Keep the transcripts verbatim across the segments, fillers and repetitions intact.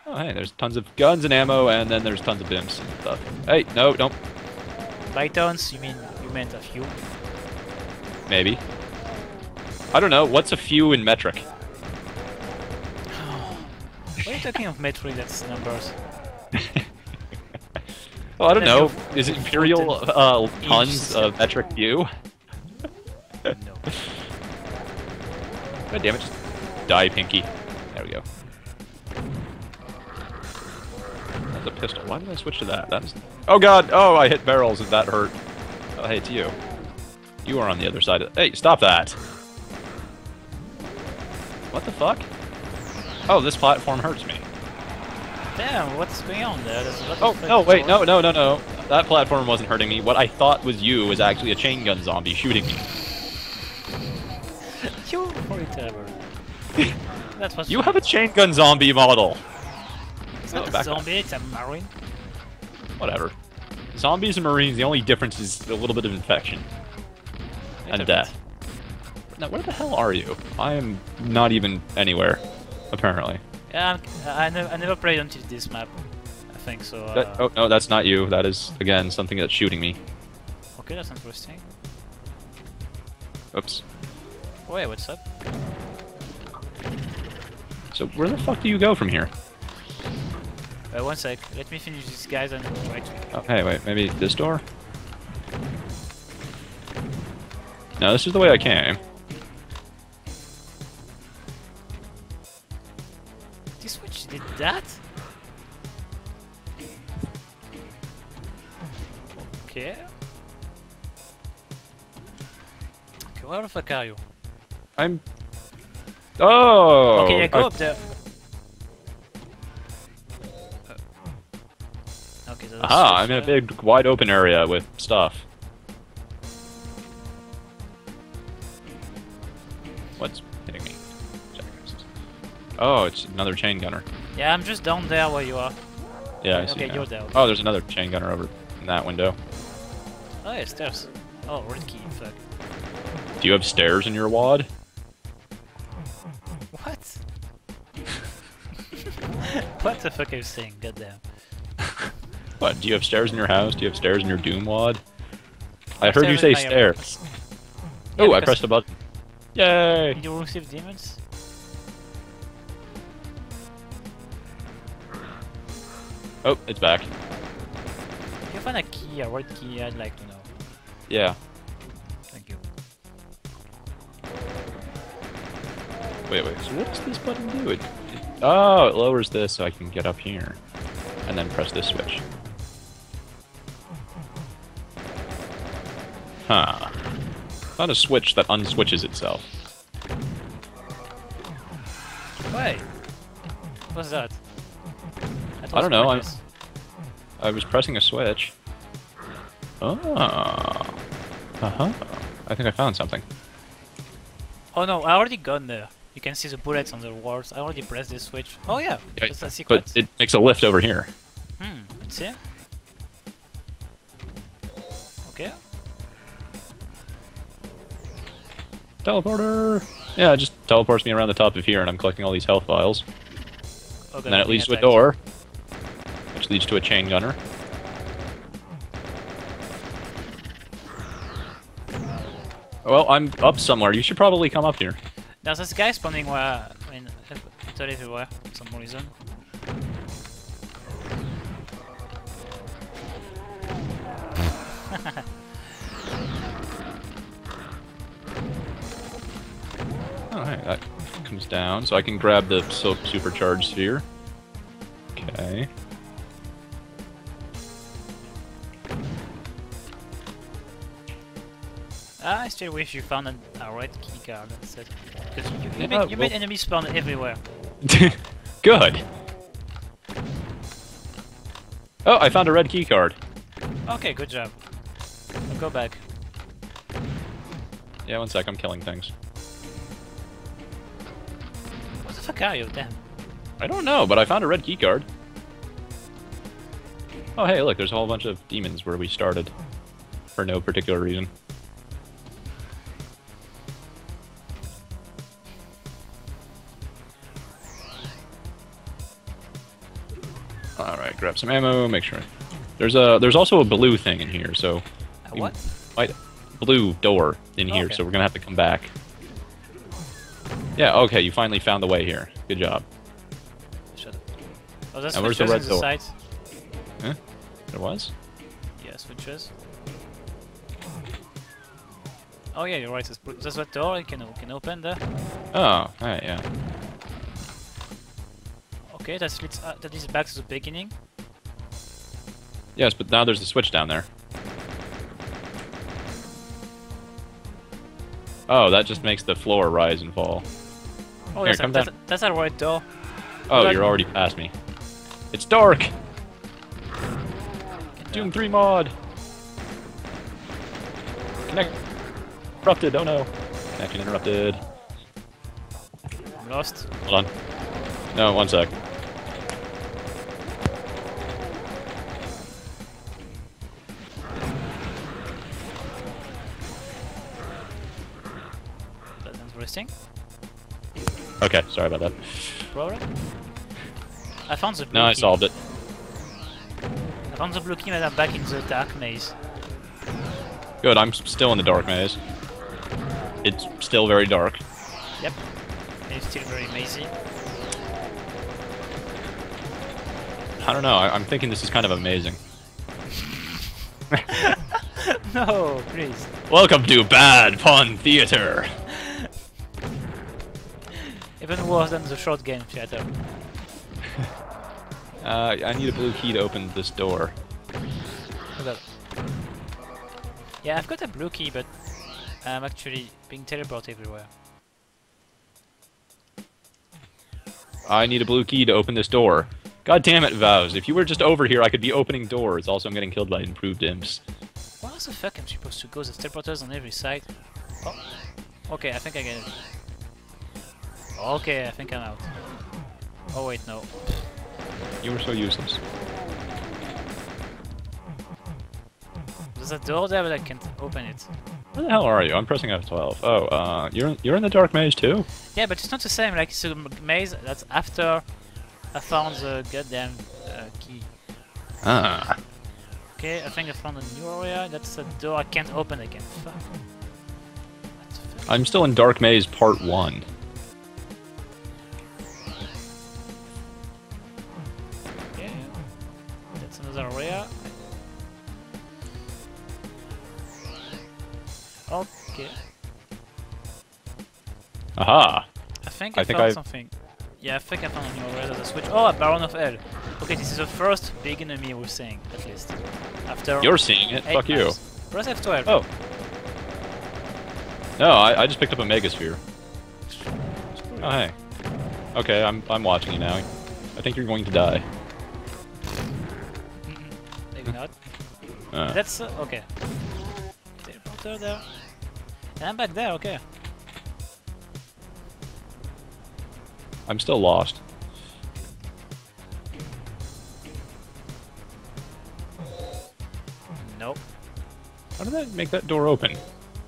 Oh, hey, there's tons of guns and ammo, and then there's tons of bimps and stuff. Hey, no, don't. By tons, you mean you meant a few? Maybe. I don't know. What's a few in metric? Why are you talking of metric? That's numbers. Oh, I don't Then know. you've- Is you've imperial put uh, in tons each of metric few? No. God damn it! Just die, Pinky. There we go. That's a pistol. Why did I switch to that? That's. Oh god! Oh, I hit barrels and that hurt. Oh, hey, it's you. You are on the other side of. Hey, stop that! What the fuck? Oh, this platform hurts me. Damn, what's going on there? There's a lot Oh, of no, fucking wait, no, doors. no, no, no. That platform wasn't hurting me. What I thought was you was actually a chain gun zombie shooting me. You forever. That was You have a chain gun zombie model. It's Oh, not a back zombie, it's a marine. Whatever. Zombies and marines, the only difference is a little bit of infection. Wait a And bit. death. Now, where the hell are you? I am not even anywhere, apparently. Yeah, I'm, I, never, I never played until this map. I think so. Uh, That, oh, no, that's not you. That is, again, something that's shooting me. Okay, that's interesting. Oops. Wait, what's up? So, where the fuck do you go from here? Uh, one sec, let me finish these guys and try to. Oh, hey, wait, maybe this door? No, this is the way I came. This switch did that? Okay. Okay, where the fuck are you? I'm... Oh! Okay, yeah, go I- up there. Uh, Okay, there's Aha, switch I'm in a there. big, wide open area with stuff. What's hitting me? Oh, it's another chain gunner. Yeah, I'm just down there where you are. Yeah, I Okay, see okay, now. you're there. Oh, there's another chain gunner over in that window. Oh, yeah, stairs. Oh, red key, fuck. Do you have stairs in your wad? What? What the fuck are you saying? Goddamn. What, do you have stairs in your house? Do you have stairs in your Doom wad? I heard you Stairs say in my- stairs. Yeah, Oh, I because pressed a button. Yay! You receive demons? Oh, it's back. If you find a key, a red key, I'd like to know. Yeah. Thank you. Wait, wait, so what does this button do? It, it, oh, it lowers this so I can get up here. And then press this switch. Huh. Not a switch that unswitches itself. Wait. What's that? That I don't know, I'm- pointless. I was pressing a switch. Oh. Uh-huh. I think I found something. Oh no, I already gone there. You can see the bullets on the walls. I already pressed this switch. Oh yeah, Yeah, that's a secret. But it makes a lift over here. Hmm, let's see. Okay. Teleporter! Yeah, it just teleports me around the top of here and I'm collecting all these health vials. Oh, And then it being leads to a attacked. door, which leads to a chain gunner. Well, I'm up somewhere. You should probably come up here. There's this guy spawning where, I mean, totally everywhere for some reason. Alright, that comes down, so I can grab the silk supercharged sphere. Okay. Ah, I still wish you found a, a red key card. That's it. Because you, you, Yeah, made, you made well- enemies spawn everywhere. Good! Oh, I found a red key card. Okay, good job. I'll go back. Yeah, one sec, I'm killing things. What the fuck are you? Damn. I don't know, but I found a red key card. Oh, hey, look, there's a whole bunch of demons where we started. For no particular reason. All right, grab some ammo. Make sure. There's a there's also a blue thing in here, so A we what? might blue door in here, Okay. so we're gonna have to come back. Yeah. Okay. You finally found the way here. Good job. Shut up. Oh, there's And where's the switches red in the door? sides. Huh? There was. Yeah, switches. Oh yeah, you're right. There's, there's a door you can you can open there. Oh. Alright. Yeah. Okay, that leads uh, that leads back to the beginning. Yes, but now there's a switch down there. Oh, that just makes the floor rise and fall. Oh, Here, that's, come a, that's, down. a, that's a right door. Oh, Right. you're already past me. It's dark! Doom three mod! Connect... Interrupted, oh no. Connection interrupted. I'm lost. Hold on. No, one sec. That's interesting. Okay, sorry about that. Problem? I found the blue No, I key. solved it. I found the blue key and I'm back in the dark maze. Good, I'm s- still in the dark maze. It's still very dark. Yep. And it's still very mazy. I don't know, I I'm thinking this is kind of amazing. No, please. Welcome to Bad Pun Theater! Even worse than the short game theater. Uh, I need a blue key to open this door. Hold up. Yeah, I've got a blue key, but I'm actually being teleported everywhere. I need a blue key to open this door. God damn it, Vows. If you were just over here, I could be opening doors. Also, I'm getting killed by improved imps. Where the fuck am I supposed to go? There's teleporters on every side. Oh. Okay, I think I get it. Okay, I think I'm out. Oh wait, no. You were so useless. There's a door there, but I can't open it. Where the hell are you? I'm pressing F twelve. Oh, uh, you're you're in the dark maze too? Yeah, but it's not the same. Like, it's a m- maze that's after I found the goddamn uh, key. Ah. Okay, I think I found a new area. That's a door I can't open again. Fuck. What the fuck? I'm still in dark maze part one. Okay, that's another area. Okay, Aha. I think I I, think found I've- something. Yeah, I think I found a new area. There's a switch. Oh, a Baron of Hell. Okay, this is the first big enemy we're seeing, at least. After You're seeing it. eight Fuck you. maps. Press F twelve. Oh. No, I, I just picked up a Megasphere. Oh hey. Okay, I'm I'm watching you now. I think you're going to die. Maybe not. Uh, That's uh, okay. Teleporter there. And I'm back there. Okay. I'm still lost. Nope. How did that make that door open?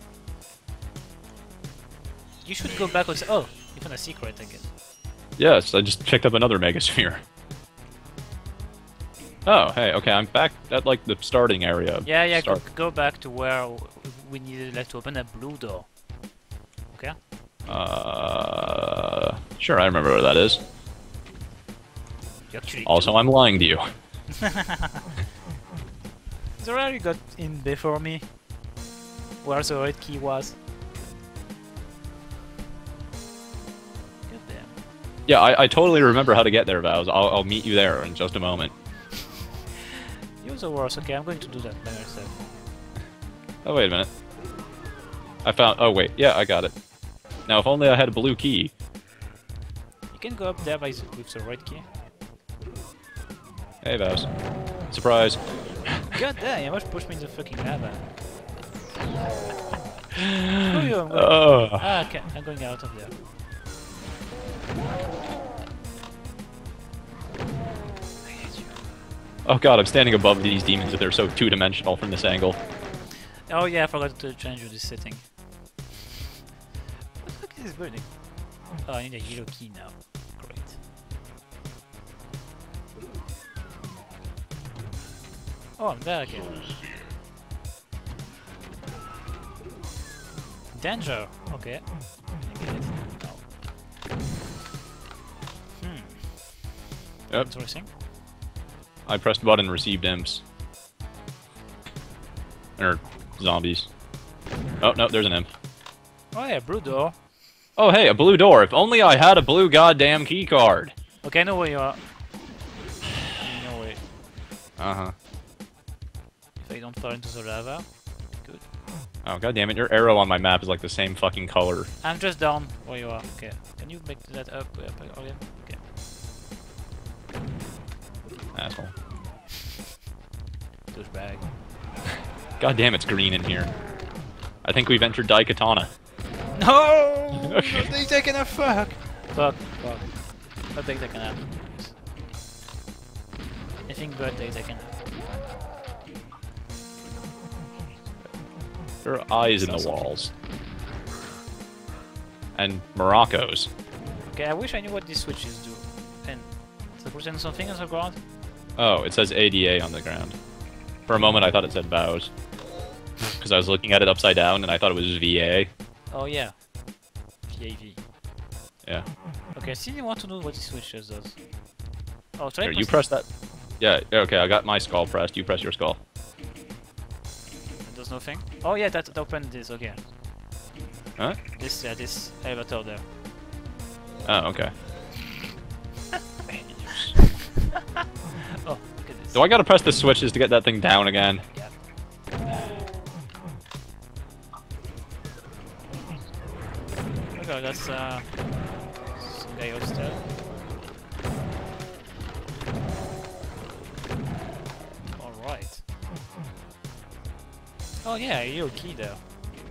You should go back and say, oh, you found a secret again. Yes, I just picked up another Megasphere. Oh, hey, okay, I'm back at like the starting area. Yeah, yeah. Go, Start. go back to where w- we needed like to open a blue door. Okay. Uh, sure, I remember where that is. You actually. Also, I'm lying to you. So where you got in before me? Where the red key was? God damn. Yeah, I, I totally remember how to get there, Vows. I'll, I'll meet you there in just a moment. You're the worst. Okay, I'm going to do that by myself. Oh, wait a minute. I found... Oh, wait. Yeah, I got it. Now, if only I had a blue key. You can go up there by the, with the red key. Hey, Vows. Surprise. God damn, you must push me in the fucking lava. Screw you, I'm going. Oh. Ah, okay, I'm going out of there. I hate you. Oh god, I'm standing above these demons and they're so two-dimensional from this angle. Oh yeah, I forgot to change this setting. What the fuck is this building? Oh, I need a yellow key now. Great. Oh, I'm there again. Danger. Okay. I get it. No. Hmm. Yep. Interesting. I pressed button and received imps. Or zombies. Oh, no, there's an imp. Oh yeah, blue door. Oh, hey, a blue door. If only I had a blue goddamn key card. Okay, I know where you are. No way. Uh-huh. If I don't fall into the lava. Good. Oh, god damn it, your arrow on my map is like the same fucking color. I'm just down where you are. Okay. Can you make that up, up again? Okay. Asshole. Douchebag. God damn, it's green in here. I think we've entered Daikatana. No! Okay. They taking a fuck! Fuck, fuck. But they taking a Anything but they taking a There are eyes in the walls. And Morocco's. Okay, I wish I knew what these switches do. And is there putting something on the ground? Oh, it says A D A on the ground. For a moment I thought it said vows. Because I was looking at it upside down and I thought it was V A. Oh yeah. V A V. Yeah. Okay, I still want to know what these switches does. Oh, try Here, you press that. Yeah, okay, I got my skull pressed. You press your skull. It does nothing? Oh yeah, that, that opened this, okay. Huh? This, yeah, this elevator there. Oh, okay. Oh, look at this. Do I gotta press the switches to get that thing down again? Yeah. Okay, that's uh, some guy upstairs. Alright. Oh yeah, a little key there.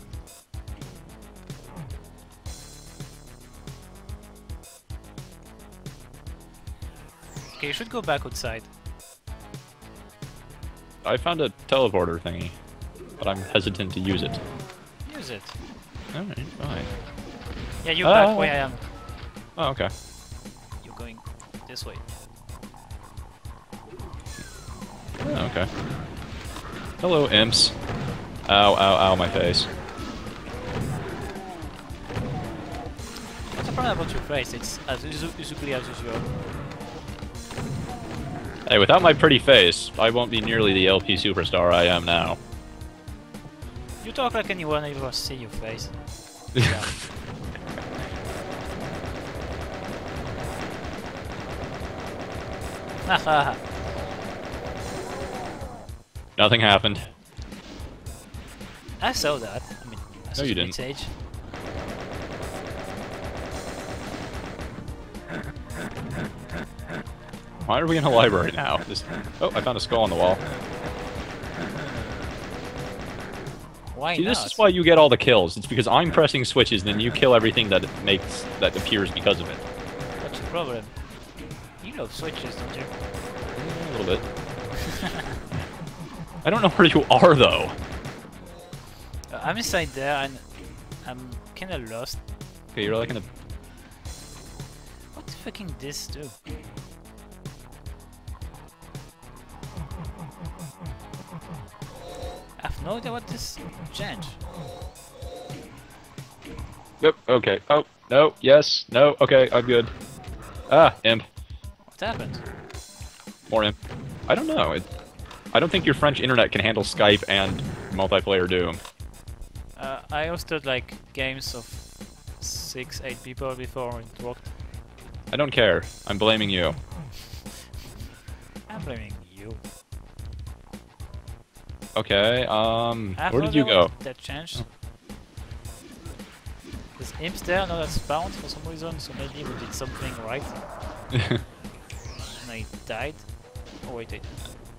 Okay, you should go back outside. I found a teleporter thingy, but I'm hesitant to use it. Use it. Alright, fine. Yeah, you're Oh. back where I am. Oh, okay. You're going this way. Oh, okay. Hello, imps. Ow, ow, ow, my face. What's the problem about your face? It's as usu- usually as usual. Hey, without my pretty face, I won't be nearly the L P superstar I am now. You talk like anyone ever see your face. Yeah. Haha. Nothing happened. I saw that. I mean, I saw No, you the didn't. message. Why are we in a library now? This... Oh, I found a skull on the wall. Why See, not? this is why you get all the kills. It's because I'm pressing switches, and then you kill everything that makes that appears because of it. What's the problem? You love switches, don't you? A little bit. I don't know where you are though. Uh, I'm inside there and I'm kinda lost. Okay, you're like in a. What the fucking this do? I have no idea what this change. Yep. Okay. Oh no. Yes. No. Okay. I'm good. Ah, imp. What happened? More imp. I don't know. It, I don't think your French internet can handle Skype and multiplayer Doom. Uh, I hosted like games of six, eight people before it worked. I don't care. I'm blaming you. I'm blaming you. Okay. Um. I have Where no did you idea go? what That changed. There's imps there, now that's spawned for some reason, so maybe we did something right. And I died. Oh wait, wait.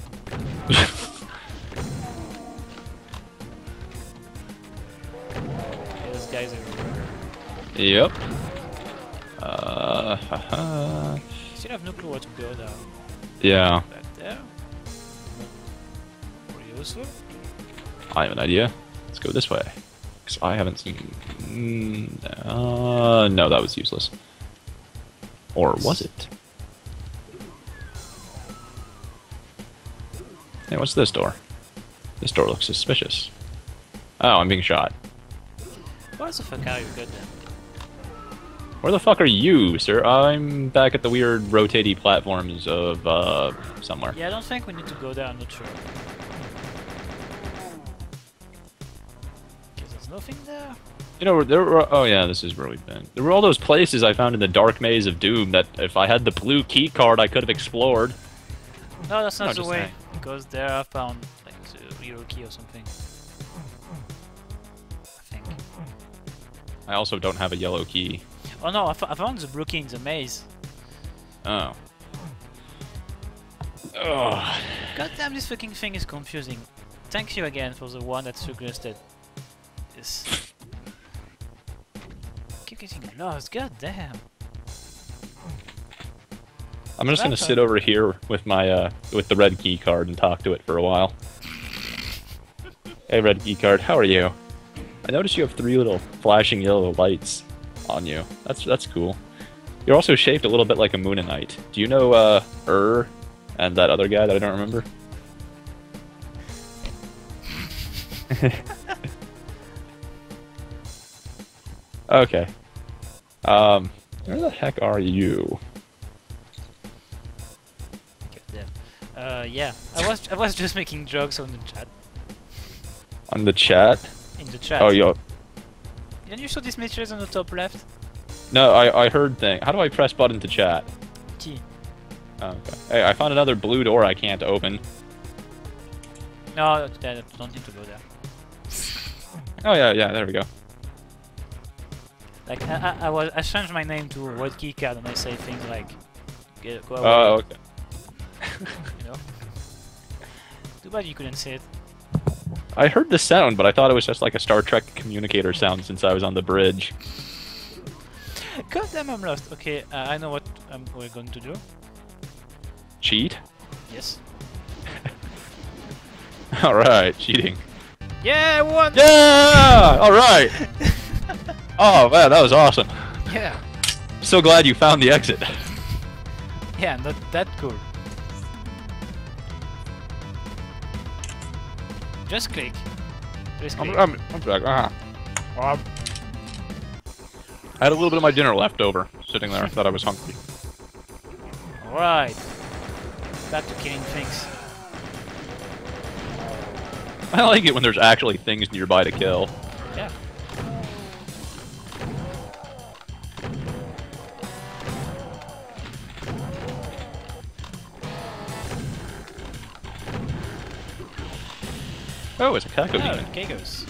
Okay, there's guys everywhere. Yep. Uh. Haha. Still have no clue where to go now. Yeah. Back there. Pretty useful. I have an idea. Let's go this way. Because I haven't seen... Mm, uh, no, that was useless. Or was it? Hey, what's this door? This door looks suspicious. Oh, I'm being shot. Where the fuck are you? Goddamn. Where the fuck are you, sir? I'm back at the weird rotating platforms of, uh, somewhere. Yeah, I don't think we need to go there, I'm not sure. Okay, there's nothing there. You know, there were, oh yeah, this is where we've been. There were all those places I found in the dark maze of Doom that if I had the blue key card, I could have explored. No, that's not No, the just way. saying. Because there I found like the yellow key or something. I think. I also don't have a yellow key. Oh no, I, f I found the blue key in the maze. Oh. Ugh. God damn, this fucking thing is confusing. Thank you again for the one that suggested this. Keep getting lost, god damn. I'm just gonna That's sit a- over here with my, uh, with the red key card and talk to it for a while. Hey, red key card, how are you? I noticed you have three little flashing yellow lights on you. That's that's cool. You're also shaped a little bit like a Moonanite. Do you know uh Ur and that other guy that I don't remember? Okay. Um, where the heck are you? God damn. Uh, yeah. I was I was just making jokes on the chat. On the chat? In the chat. Oh, yo. Didn't you show these messages on the top left? No, I I heard thing. How do I press button to chat? T. Oh, okay. Hey, I found another blue door I can't open. No, I don't need to go there. Oh yeah, yeah. There we go. Like I, I, I was I changed my name to Red Key Card and I say things like, "Get go away," Oh, okay. you know. Too bad you couldn't see it. I heard the sound, but I thought it was just like a Star Trek communicator sound since I was on the bridge. God damn, I'm lost. Okay, uh, I know what um, we're going to do. Cheat? Yes. All right, cheating. Yeah, I won. Yeah! All right. Oh man, that was awesome. Yeah. So glad you found the exit. Yeah, not that cool. Just click. Just click. I'm, I'm, I'm back. Ah. Um, I had a little bit of my dinner left over, sitting there. I thought I was hungry. Alright. Back to killing things. I like it when there's actually things nearby to kill. Yeah. Oh, it's a Kako Oh, demon. Kagos.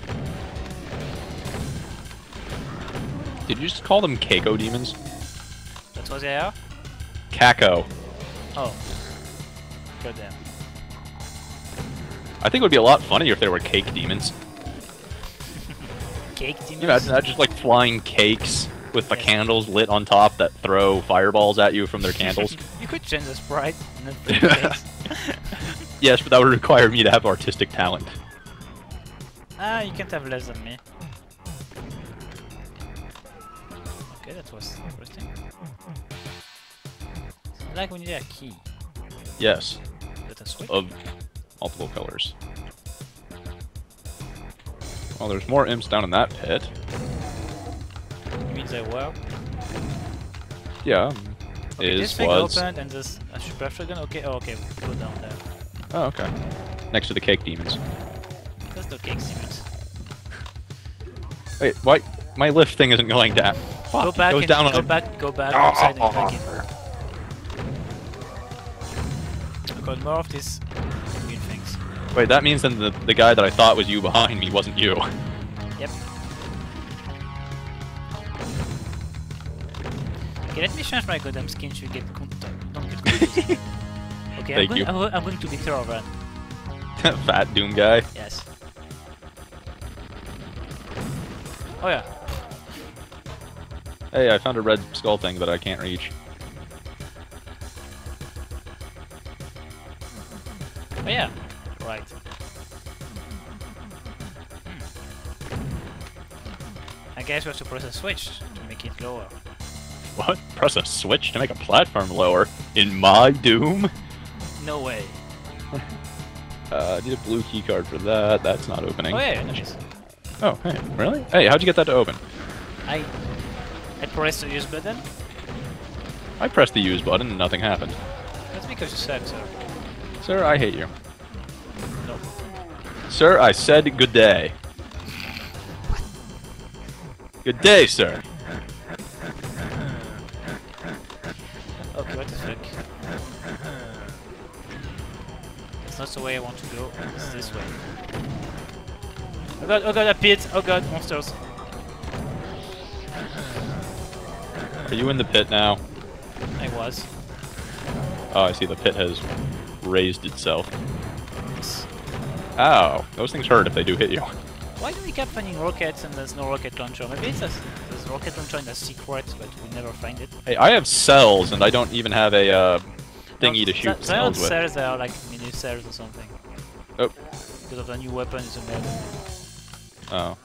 Did you just call them Keiko demons? That's what they are? Kako. Oh. Goddamn. I think it would be a lot funnier if they were cake demons. Cake Can demons? you imagine that? Just like flying cakes with the Yes. candles lit on top that throw fireballs at you from their candles. You could change the sprite. And then put the cakes. Yes, but that would require me to have artistic talent. Ah, you can't have less than me. Okay, that was interesting. Like we need a key. Yes, Let us switch. of multiple colors. Well, there's more imps down in that pit. You mean they were? Yeah, Okay, is, this thing was. opened and there's a super shotgun. Okay, oh, okay, go down there. Oh, okay. Next to the cake demons. That's the cake demons. Wait, why? My lift thing isn't going down. Fuck, Go it back goes and down go on a- back, go back, Oh, outside and oh, back in. oh. I got more of these weird things. Wait, that means then the, the guy that I thought was you behind me wasn't you. Yep. Okay, let me change my goddamn skin so you get contact. Don't get confused. Okay, I'm Thank going, you. I'm, go- I'm going to be Thoroughran. Fat Doom guy. Yes. Oh yeah. Hey, I found a red skull thing that I can't reach. Oh yeah. Right. Hmm. I guess we have to press a switch to make it lower. What? Press a switch to make a platform lower? In my Doom? No way. Uh, I need a blue key card for that. That's not opening. Oh yeah, nice. Oh, hey, really? Hey, how'd you get that to open? I I pressed the use button. I pressed the use button and nothing happened. That's because you said so. Sir, I hate you. No. Sir, I said good day. Good day, sir. Okay, what the fuck? It's not the way I want to go. It's this way. Oh god! Oh god! A pit! Oh god! Monsters! Are you in the pit now? I was. Oh, I see. The pit has raised itself. Yes. Ow. Those things hurt if they do hit you. Why do we keep finding rockets and there's no rocket launcher? Maybe it's a, there's a rocket launcher in a secret, but we never find it. Hey, I have cells, and I don't even have a uh, thingy No, to shoot they aren't cells with. cells, they are like mini cells or something. Oh. Because of the new weapon is a med. Oh.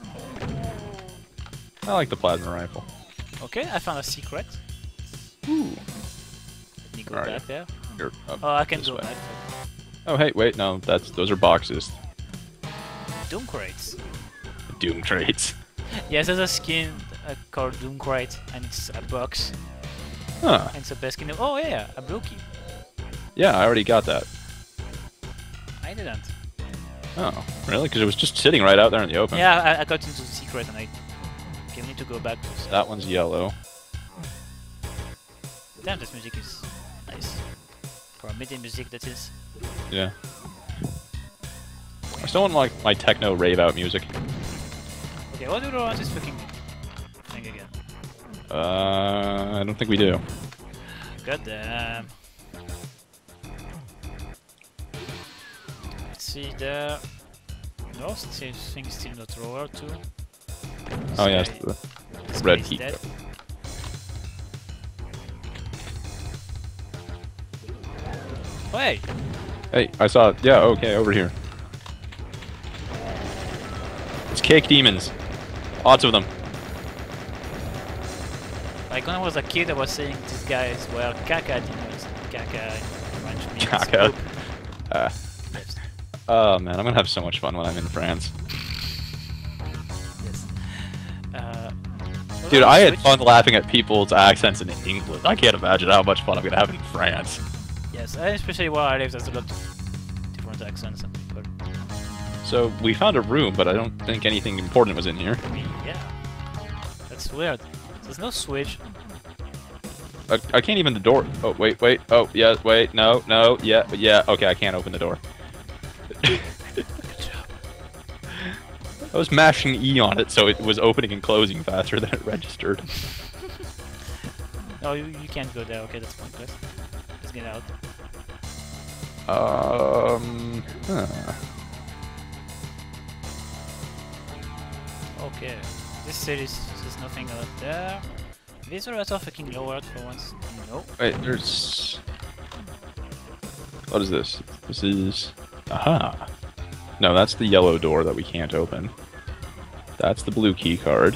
I like the plasma rifle. Okay, I found a secret. Ooh. Let me go Where are back you? there. You're up Oh, I can this go way. back. Oh, hey, wait, no, that's those are boxes. Doom crates. Doom traits. Yes, there's a skin uh, called Doom Crate, and it's a box. Huh. And it's a best skin. Oh yeah, a blue key. Yeah, I already got that. I didn't. Oh, really? Because it was just sitting right out there in the open. Yeah, I, I got into the secret and I okay, we need to go back to That one's yellow. Damn, this music is nice. For a MIDI music, that is. Yeah. I still want like my techno rave out music. Okay, what do we want this fucking thing again? Uh, I don't think we do. God damn. Let's see there. No, still thing is still not roller too. Oh yeah, This it's guy- the this red guy is key. dead. Wait! Hey, I saw it. Yeah, okay, over here. It's cake demons. Lots of them. Like when I was a kid, I was saying these guys were caca demons. Caca in French means Caca. poop. Uh, Yes. oh man, I'm gonna have so much fun when I'm in France. Yes. Uh, what Dude, about I had Switch? fun laughing at people's accents in England. I can't imagine how much fun I'm gonna have in France. Yes, and especially where I live, there's a lot of different accents and people. So we found a room, but I don't think anything important was in here. I mean, yeah. That's weird. There's no switch. I, I can't even the door. Oh wait, wait. Oh yeah, wait. No, no. Yeah, yeah. Okay, I can't open the door. Good job. I was mashing E on it, so it was opening and closing faster than it registered. No, you, you can't go there. Okay, that's pointless. Let's get out. Um. Huh. Okay. This series, there's nothing out there. These are also fucking lowered for once. No. Wait, there's. What is this? This is. Aha. No, that's the yellow door that we can't open. That's the blue key card.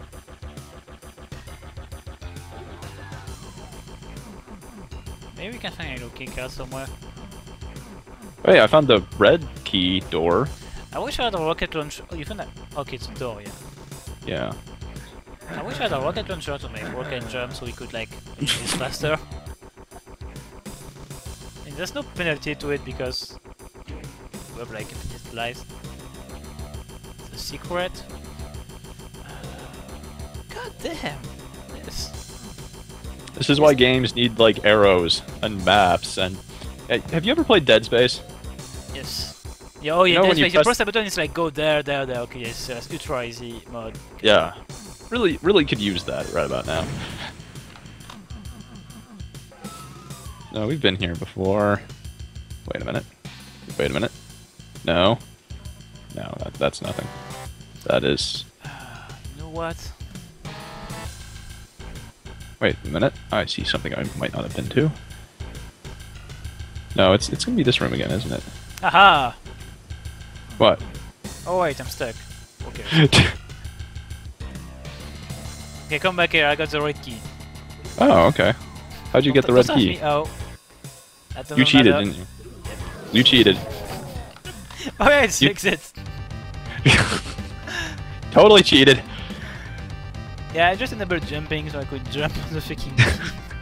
Maybe we can find a little key card somewhere. Wait, I found the red key door. I wish I had a rocket launcher. Oh, you found that? Okay, it's a door, yeah. Yeah. I wish I had a rocket launcher to make rocket jump so we could, like, make this faster. And there's no penalty to it because we have, like, infinite lives. The secret. Uh, God damn! Yes. This is why games need like arrows and maps and. Hey, have you ever played Dead Space? Yes. Yeah, oh yeah, You know that's when you right. You press- press the button, it's like go there, there, there. Okay, yes, uh, ultra easy mode. Yeah. Really, really could use that right about now. No, we've been here before. Wait a minute. Wait a minute. No. No, that, that's nothing. That is. You know what? Wait a minute. I see something I might not have been to. No, it's it's gonna be this room again, isn't it? Aha! What? Oh wait, I'm stuck. Okay. Okay, come back here. I got the red key. Oh, okay. How'd you get the Don't red ask key? me how. That You doesn't cheated, matter. didn't you? You cheated. Oh yeah, it's You- exit. Totally cheated. Yeah, I just enabled jumping so I could jump on the freaking key.